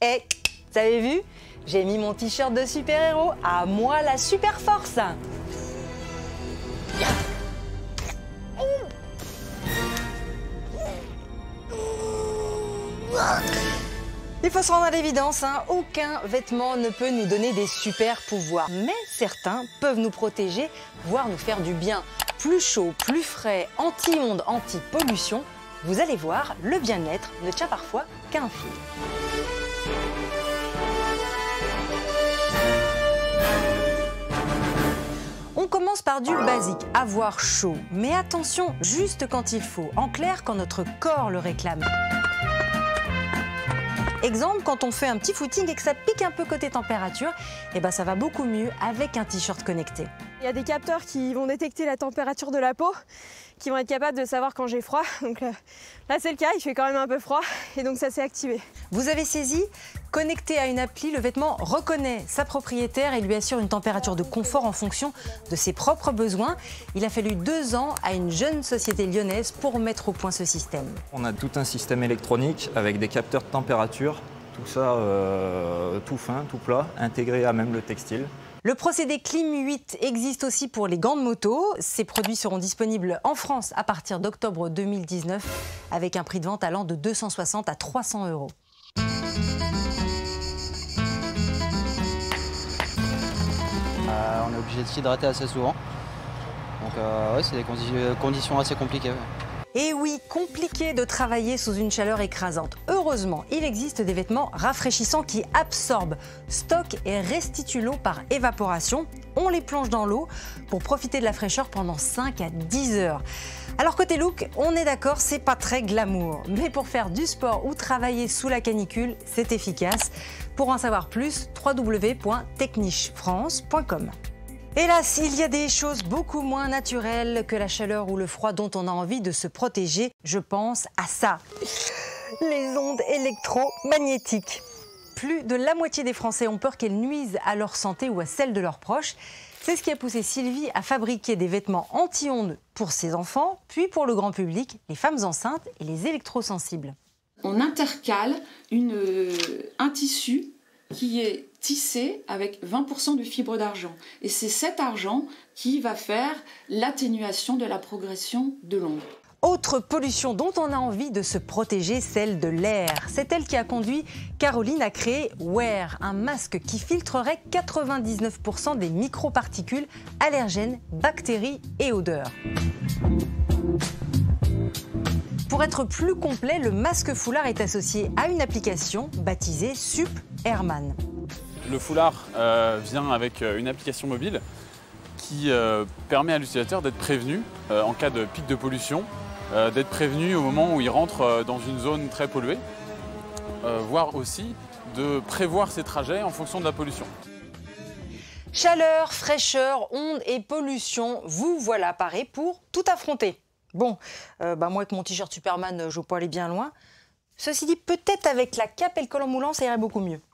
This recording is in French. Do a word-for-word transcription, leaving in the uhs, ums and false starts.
Et, vous avez vu? J'ai mis mon t-shirt de super-héros, à moi la super force. Il faut se rendre à l'évidence, hein, aucun vêtement ne peut nous donner des super pouvoirs. Mais certains peuvent nous protéger, voire nous faire du bien. Plus chaud, plus frais, anti-ondes, anti-pollution, vous allez voir, le bien-être ne tient parfois qu'à un fil. On commence par du basique, avoir chaud. Mais attention, juste quand il faut. En clair, quand notre corps le réclame. Exemple, quand on fait un petit footing et que ça pique un peu côté température, eh ben ça va beaucoup mieux avec un t-shirt connecté. Il y a des capteurs qui vont détecter la température de la peau, qui vont être capables de savoir quand j'ai froid. Donc là, là c'est le cas, il fait quand même un peu froid et donc ça s'est activé. Vous avez saisi? Connecté à une appli, le vêtement reconnaît sa propriétaire et lui assure une température de confort en fonction de ses propres besoins. Il a fallu deux ans à une jeune société lyonnaise pour mettre au point ce système. On a tout un système électronique avec des capteurs de température, tout ça euh, tout fin, tout plat, intégré à même le textile. Le procédé Clim huit existe aussi pour les gants de moto. Ces produits seront disponibles en France à partir d'octobre deux mille dix-neuf avec un prix de vente allant de deux cent soixante à trois cents euros. Euh, on est obligé de s'hydrater assez souvent. Donc euh, ouais, c'est des condi conditions assez compliquées. Ouais. Et oui, compliqué de travailler sous une chaleur écrasante. Heureusement, il existe des vêtements rafraîchissants qui absorbent, stockent et restituent l'eau par évaporation. On les plonge dans l'eau pour profiter de la fraîcheur pendant cinq à dix heures. Alors côté look, on est d'accord, c'est pas très glamour. Mais pour faire du sport ou travailler sous la canicule, c'est efficace. Pour en savoir plus, w w w point techniche france point com. Hélas, il y a des choses beaucoup moins naturelles que la chaleur ou le froid dont on a envie de se protéger. Je pense à ça, les ondes électromagnétiques. Plus de la moitié des Français ont peur qu'elles nuisent à leur santé ou à celle de leurs proches. C'est ce qui a poussé Sylvie à fabriquer des vêtements anti-ondes pour ses enfants, puis pour le grand public, les femmes enceintes et les électrosensibles. On intercale une, un tissu qui est tissé avec vingt pour cent de fibres d'argent. Et c'est cet argent qui va faire l'atténuation de la progression de l'onde. Autre pollution dont on a envie de se protéger, celle de l'air. C'est elle qui a conduit Caroline à créer Wear, un masque qui filtrerait quatre-vingt-dix-neuf pour cent des microparticules, allergènes, bactéries et odeurs. Pour être plus complet, le masque foulard est associé à une application baptisée Sup Airman. Le foulard euh, vient avec une application mobile qui euh, permet à l'utilisateur d'être prévenu euh, en cas de pic de pollution, euh, d'être prévenu au moment où il rentre euh, dans une zone très polluée, euh, voire aussi de prévoir ses trajets en fonction de la pollution. Chaleur, fraîcheur, ondes et pollution, vous voilà parés pour tout affronter. Bon, euh, bah moi avec mon t-shirt Superman, je peux aller bien loin. Ceci dit, peut-être avec la cape et le collant moulant, ça irait beaucoup mieux.